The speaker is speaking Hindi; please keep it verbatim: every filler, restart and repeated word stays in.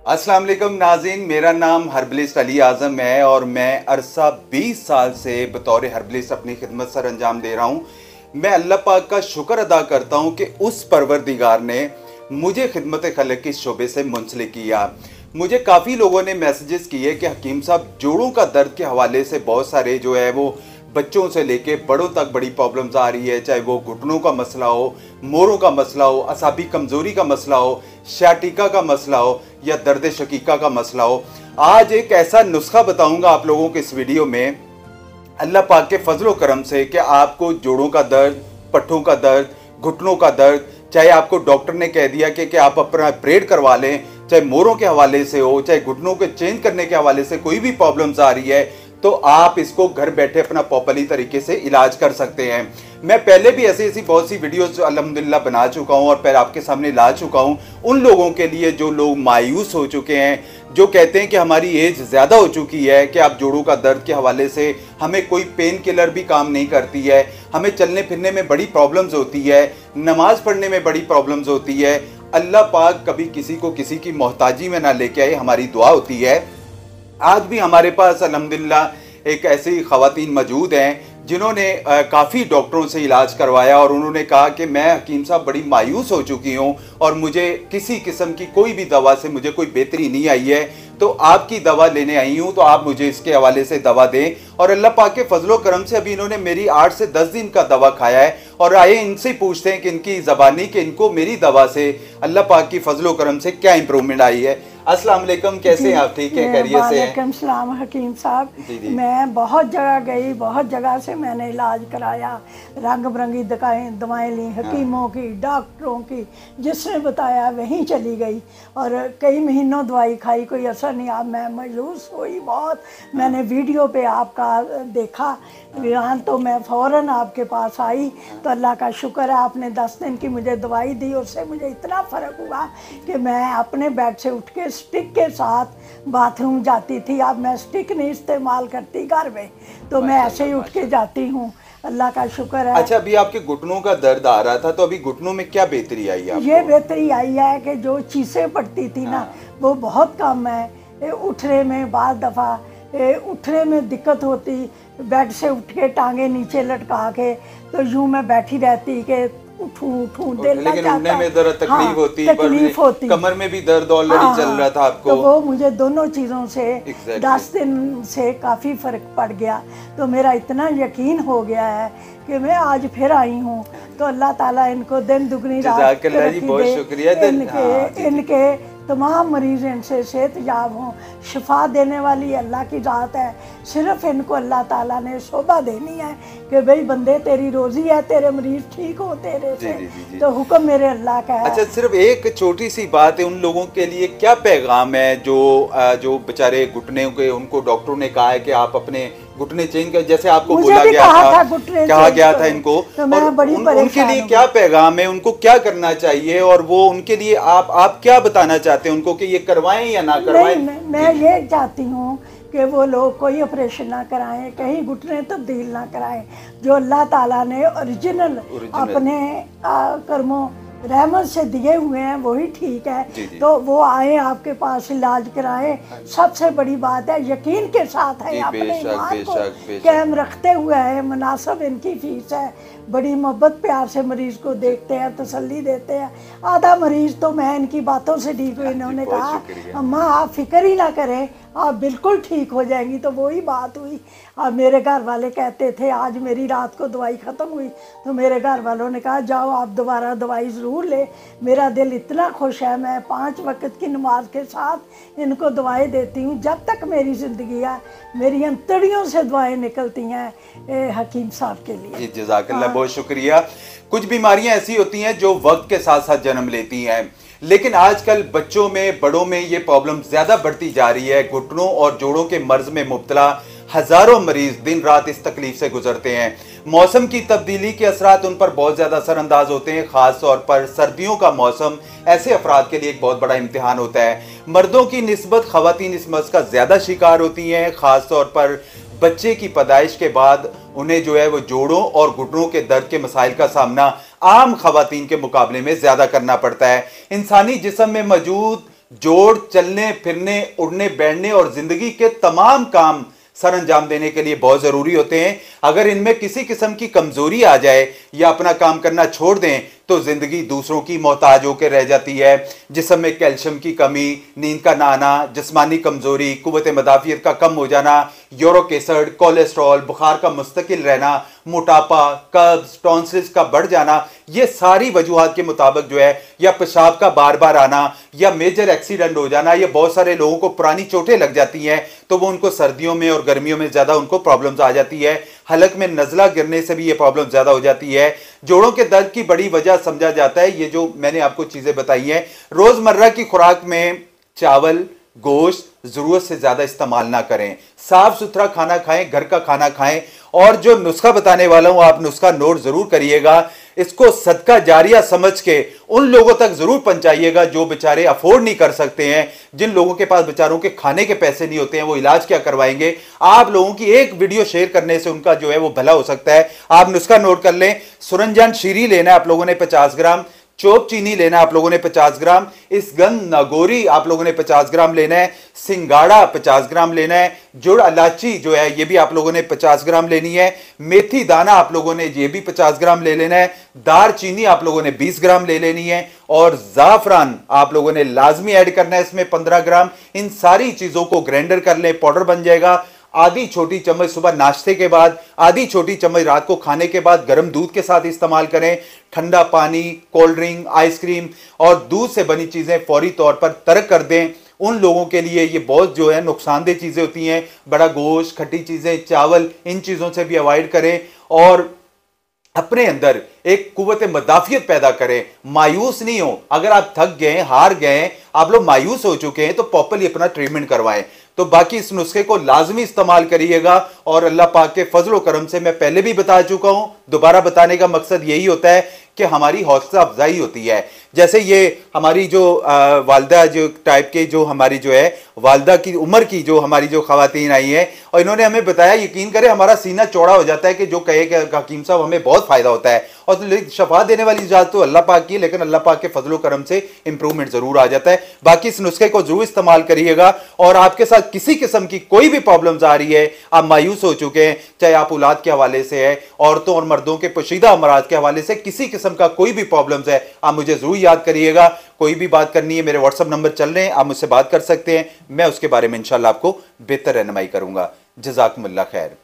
अस्सलाम वालेकुम नाज़रीन, मेरा नाम हर्बलिस्ट अली आज़म है और मैं अरसा बीस साल से बतौर हर्बलिस्ट अपनी खिदमत सर अंजाम दे रहा हूँ। मैं अल्लाह पाक का शुक्र अदा करता हूँ कि उस परवरदिगार ने मुझे खिदमत खलक के शोबे से मुंसलिक किया। मुझे काफ़ी लोगों ने मैसेजेस किए कि हकीम साहब, जोड़ों का दर्द के हवाले से बहुत सारे जो है वो बच्चों से लेके बड़ों तक बड़ी प्रॉब्लम्स आ रही है, चाहे वो घुटनों का मसला हो, मोरों का मसला हो, असाबी कमज़ोरी का मसला हो, शाटिका का मसला हो या दर्द शकीका का मसला हो। आज एक ऐसा नुस्खा बताऊंगा आप लोगों को इस वीडियो में, अल्लाह पाक के फजलो करम से, कि आपको जोड़ों का दर्द, पट्ठों का दर्द, घुटनों का दर्द, चाहे आपको डॉक्टर ने कह दिया कि, कि आप अपना ऑपरेट करवा लें, चाहे मोरों के हवाले से हो, चाहे घुटनों के चेंज करने के हवाले से कोई भी प्रॉब्लम्स आ रही है, तो आप इसको घर बैठे अपना प्रॉपरली तरीके से इलाज कर सकते हैं। मैं पहले भी ऐसी ऐसी बहुत सी वीडियोस अल्हम्दुलिल्लाह बना चुका हूं और फिर आपके सामने ला चुका हूं। उन लोगों के लिए जो लोग मायूस हो चुके हैं, जो कहते हैं कि हमारी एज ज़्यादा हो चुकी है, कि आप जोड़ों का दर्द के हवाले से हमें कोई पेन किलर भी काम नहीं करती है, हमें चलने फिरने में बड़ी प्रॉब्लम्स होती है, नमाज पढ़ने में बड़ी प्रॉब्लम्स होती है। अल्लाह पाक कभी किसी को किसी की मोहताजी में ना लेके आए, हमारी दुआ होती है। आज भी हमारे पास अल्हम्दुलिल्लाह एक ऐसी ख़वातीन मौजूद हैं जिन्होंने काफ़ी डॉक्टरों से इलाज करवाया और उन्होंने कहा कि मैं हकीम साहब बड़ी मायूस हो चुकी हूँ और मुझे किसी किस्म की कोई भी दवा से मुझे कोई बेहतरी नहीं आई है, तो आपकी दवा लेने आई हूँ, तो आप मुझे इसके हवाले से दवा दें। और अल्लाह पाक के फजलो करम से अभी इन्होंने मेरी आठ से दस दिन का दवा खाया है। और आए इनसे पूछते हैं कि इनकी ज़बानी कि इनको मेरी दवा से अल्लाह पाक की फजलो करम से क्या इंप्रूवमेंट आई है। अस्सलाम वालेकुम, कैसे हैं आप? ठीक है, खैरियत से हैं? वालेकुम सलाम हकीम साहब। मैं बहुत जगह गई, बहुत जगह से मैंने इलाज कराया, रंग बिरंगी दवाएं दवाएं ली, हकीमों की, डॉक्टरों की, जिसने बताया वहीं चली गई और कई महीनों दवाई खाई, कोई असर नहीं। अब मैं मायूस हुई बहुत। मैंने वीडियो पे आपका देखा बयान, तो मैं फ़ौरन आपके पास आई। तो अल्लाह का शुक्र है, आपने दस दिन की मुझे दवाई दी, उससे मुझे इतना फ़र्क हुआ कि मैं अपने बेड से उठ के स्टिक के साथ बाथरूम जाती थी। अब मैं स्टिक नहीं इस्तेमाल करती घर में, तो मैं ऐसे ही उठ के जाती हूँ। अल्लाह का शुक्र है। अच्छा, अभी आपके घुटनों का दर्द आ रहा था, तो अभी घुटनों में क्या बेहतरी आई आपको? ये बेहतरी आई है कि जो चीज़ें पड़ती थी ना, वो बहुत कम है। उठने में बाद दफ़ा उठने में दिक्कत होती, बेड से उठ के टांगे नीचे लटका के, तो यूँ मैं बैठी रहती कि उठूं उठूं दिल ना लेकिन उठने में दर्द तकलीफ हाँ, होती, तकलीफ होती, कमर में भी दर्द ऑलरेडी हाँ, चल रहा था आपको। तो वो मुझे दोनों चीज़ों से exactly. दस दिन से काफ़ी फ़र्क पड़ गया। तो मेरा इतना यकीन हो गया है कि मैं आज फिर आई हूँ। तो अल्लाह ताला इनको दिन दुगनी रात तरक्की दे, इनके इनके तमाम मरीज़ इनसे सेहत याब हों। शिफा देने वाली अल्लाह की ज़ात है, सिर्फ़ इनको अल्लाह ताला ने शोभा देनी है कि भाई बंदे तेरी रोज़ी है, तेरे मरीज़ ठीक हो तेरे से। जी, जी, जी। तो हुक्म मेरे अल्लाह का है। अच्छा, सिर्फ एक छोटी सी बात है, उन लोगों के लिए क्या पैगाम है जो जो बेचारे घुटने के, उनको डॉक्टरों ने कहा है कि आप अपने घुटने चेंज कर, जैसे आपको बोला गया था, था कहा गया था इनको, तो मैं बड़ी उन, उनके लिए क्या पैगाम है, उनको क्या करना चाहिए, और वो उनके लिए आप आप क्या बताना चाहते हैं उनको कि ये करवाएं या ना करवाएं? मैं, मैं ये चाहती हूँ कि वो लोग कोई ऑपरेशन ना कराएं, कहीं घुटने तब्दील ना कराएं। जो अल्लाह ताला ने ओरिजिनल अपने कर्मों रहमत से दिए हुए हैं वही ठीक है। जी जी। तो वो आए आपके पास, इलाज कराएं। सबसे बड़ी बात है यकीन के साथ है, अपने ईमान को कायम रखते हुए है। मुनासिब इनकी फीस है, बड़ी मोहब्बत प्यार से मरीज को देखते हैं, तसल्ली देते हैं। आधा मरीज तो मैं इनकी बातों से ठीक हुई, इन्होंने कहा अम्मा आप फिक्र ही ना करें, आप बिल्कुल ठीक हो जाएंगी। तो वही बात हुई। अब मेरे घर वाले कहते थे, आज मेरी रात को दवाई ख़त्म हुई तो मेरे घर वालों ने कहा जाओ आप दोबारा दवाई ज़रूर ले। मेरा दिल इतना खुश है, मैं पाँच वक्त की नमाज के साथ इनको दवाएं देती हूँ। जब तक मेरी ज़िंदगी है, मेरी अंतड़ियों से दवाएं निकलती हैं हकीम साहब के लिए। जज़ाकल्लाह, बहुत शुक्रिया। कुछ बीमारियां ऐसी होती हैं जो वक्त के साथ साथ जन्म लेती हैं, लेकिन आजकल बच्चों में, बड़ों में ये प्रॉब्लम ज़्यादा बढ़ती जा रही है। घुटनों और जोड़ों के मर्ज में मुब्तला हज़ारों मरीज दिन रात इस तकलीफ से गुजरते हैं। मौसम की तब्दीली के असरात उन पर बहुत ज़्यादा असरअंदाज होते हैं। ख़ास तौर पर सर्दियों का मौसम ऐसे अफराद के लिए एक बहुत बड़ा इम्तिहान होता है। मर्दों की निस्बत ख़वातीन इस मर्ज का ज़्यादा शिकार होती हैं। ख़ास तौर पर बच्चे की पैदाइश के बाद उन्हें जो है वो जोड़ों और घुटनों के दर्द के मसाइल का सामना आम ख़वातीन के मुकाबले में ज़्यादा करना पड़ता है। इंसानी जिस्म में मौजूद जोड़ चलने फिरने, उड़ने बैठने और जिंदगी के तमाम काम सर अंजाम देने के लिए बहुत जरूरी होते हैं। अगर इनमें किसी किस्म की कमजोरी आ जाए या अपना काम करना छोड़ दें तो जिंदगी दूसरों की मोहताज होकर रह जाती है। जिस्म में कैल्शियम की कमी, नींद का ना आना, जिस्मानी कमजोरी, कुव्वत मदाफियत का कम हो जाना, यूरिक एसिड, कोलेस्ट्रॉल, बुखार का मुस्तकिल रहना, मोटापा, कब्ज, टॉन्सिल्स का बढ़ जाना, ये सारी वजूहात के मुताबिक जो है, या पेशाब का बार बार आना, या मेजर एक्सीडेंट हो जाना, या बहुत सारे लोगों को पुरानी चोटें लग जाती हैं तो वो उनको सर्दियों में और गर्मियों में ज्यादा उनको प्रॉब्लम्स आ जाती है। हलक में नजला गिरने से भी ये प्रॉब्लम ज्यादा हो जाती है। जोड़ों के दर्द की बड़ी वजह समझा जाता है ये जो मैंने आपको चीजें बताई हैं। रोजमर्रा की खुराक में चावल, गोश्त जरूरत से ज्यादा इस्तेमाल ना करें, साफ सुथरा खाना खाएं, घर का खाना खाएं। और जो नुस्खा बताने वाला हूं आप नुस्खा नोट जरूर करिएगा, इसको सदका जारिया समझ के उन लोगों तक जरूर पहुंचाइएगा जो बेचारे अफोर्ड नहीं कर सकते हैं, जिन लोगों के पास बेचारों के खाने के पैसे नहीं होते हैं, वो इलाज क्या करवाएंगे। आप लोगों की एक वीडियो शेयर करने से उनका जो है वो भला हो सकता है। आप नुस्खा नोट कर लें। सुरंजन शीरी लेना है आप लोगों ने पचास ग्राम, चोप चीनी लेना आप लोगों ने पचास ग्राम, इस गंध नागोरी आप लोगों ने पचास ग्राम लेना है, सिंगाड़ा पचास ग्राम लेना है, जुड़ इलायची जो है ये भी आप लोगों ने पचास ग्राम लेनी है, मेथी दाना आप लोगों ने ये भी पचास ग्राम ले लेना है, दार चीनी आप लोगों ने बीस ग्राम ले लेनी है, और जाफरान आप लोगों ने लाजमी ऐड करना है इसमें पंद्रह ग्राम। इन सारी चीजों को ग्राइंडर कर लें, पाउडर बन जाएगा। आधी छोटी चम्मच सुबह नाश्ते के बाद, आधी छोटी चम्मच रात को खाने के बाद गर्म दूध के साथ इस्तेमाल करें। ठंडा पानी, कोल्ड ड्रिंक, आइसक्रीम और दूध से बनी चीजें फौरी तौर पर तर्क कर दें। उन लोगों के लिए ये बहुत जो है नुकसानदेह चीजें होती हैं, बड़ा गोश्त, खट्टी चीजें, चावल, इन चीजों से भी अवॉइड करें और अपने अंदर एक कुव्वत मदाफियत पैदा करें। मायूस नहीं हो। अगर आप थक गए, हार गए, आप लोग मायूस हो चुके हैं तो प्रॉपर्ली अपना ट्रीटमेंट करवाएं। तो बाकी इस नुस्खे को लाजमी इस्तेमाल करिएगा और अल्लाह पाक के फजल करम से, मैं पहले भी बता चुका हूं, दोबारा बताने का मकसद यही होता है कि हमारी हौसला अफजाई होती है। जैसे ये हमारी जो आ, वालदा जो टाइप के जो हमारी जो है वालदा की उम्र की जो हमारी जो खवातीन आई हैं और इन्होंने हमें बताया, यकीन करें हमारा सीना चौड़ा हो जाता है कि जो कहे कि हकीम साहब हमें बहुत फायदा होता है। और तो शफा देने वाली इजाजत तो अल्लाह पाक की, लेकिन अल्लाह पाक के फजल करम से इंप्रूवमेंट जरूर आ जाता है। बाकी इस नुस्खे को जरूर इस्तेमाल करिएगा। और आपके साथ किसी किस्म की कोई भी प्रॉब्लम्स आ रही है, आप मायूस हो चुके हैं, चाहे आप औलाद के हवाले से है, औरतों और मर्दों के पोशीदा अमराज के हवाले से, किसी किस्म का कोई भी प्रॉब्लम्स है, आप मुझे जरूर याद करिएगा। कोई भी बात करनी है, मेरे व्हाट्सएप नंबर चल रहे हैं, आप मुझसे बात कर सकते हैं। मैं उसके बारे में इंशाल्लाह आपको बेहतर रहनुमाई करूंगा। जज़ाकुमुल्लाह खैर।